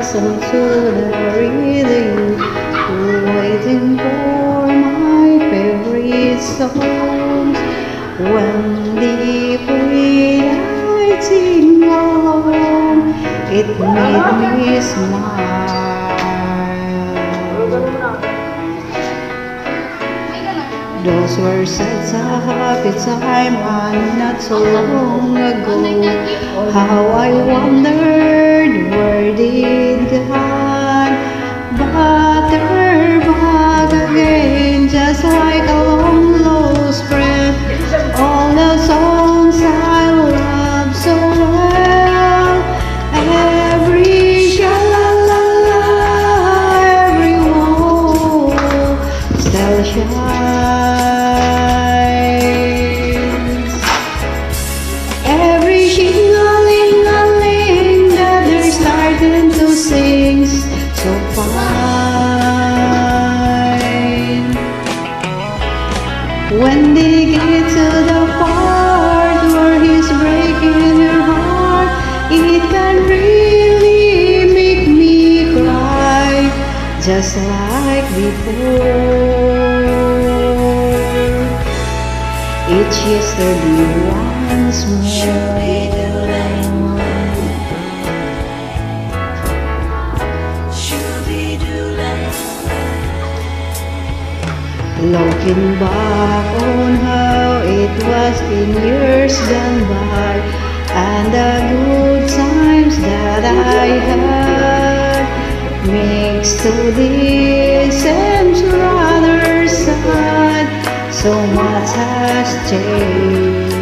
listen to the radio, waiting for my favorite songs. When the twilight sing along, it made me smile. Those were such a happy time, and not so long ago. How I wondered where they'd gone, but they're back again, just like a long lost friend. All the songs I love so well, every sha-la-la-la, every wall still shines. Every shing-a-ling-a-ling that they're starting to sing so fine. When they get to the part where he's breaking your heart, it can really make me cry, just like before. It's yesterday once more. Looking back on how it was in years gone by, and the good times that I had, mixed to this seems rather sad. So much has changed.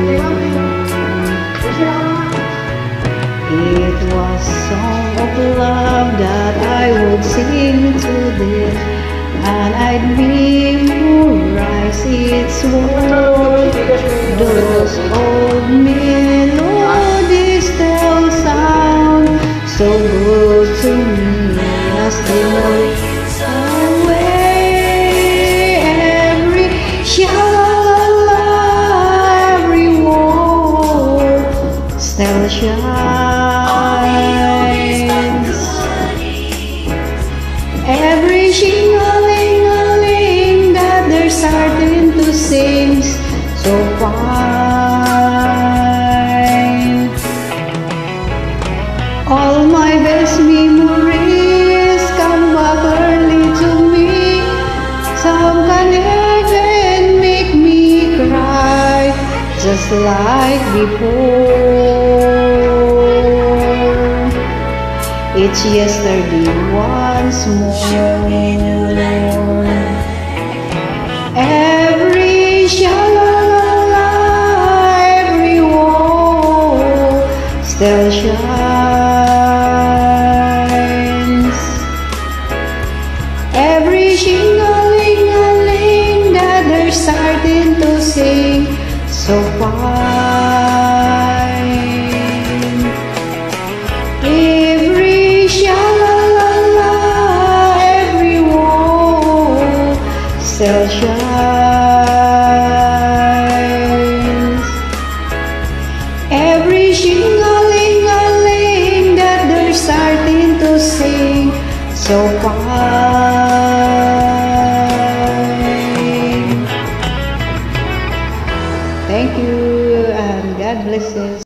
It was a song of love that I would sing to them, and I'd memorize its words. Those old melodies still sound so good to me as they float away. Every sha-la-la-la, every wall still shines. Every shing-a-ling-a-ling that they're starting to sing so fine. All my best memories come back early to me. Some can even make me cry, just like before. It's yesterday once more. Every sha-la-la-la, every wall still shines. Every shing-a-ling-a-ling that they're starting to sing so fine. Every sha-la-la-la, every wall still shines. Every shing-a-ling-a-ling that they're starting to sing so fine. Thank you, and God bless you.